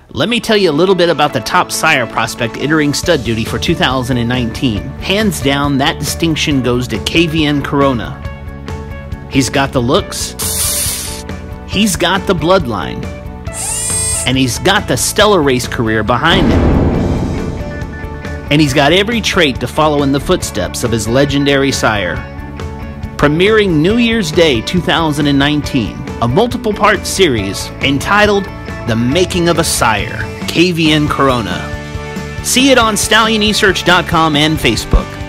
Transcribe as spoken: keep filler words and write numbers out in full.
Let me tell you a little bit about the top sire prospect entering stud duty for two thousand nineteen. Hands down, that distinction goes to K V N Corona. He's got the looks, he's got the bloodline, and he's got the stellar race career behind him. And he's got every trait to follow in the footsteps of his legendary sire. Premiering New Year's Day two thousand nineteen, a multiple-part series entitled The Making of a Sire, K V N Corona. See it on stallion e search dot com and Facebook.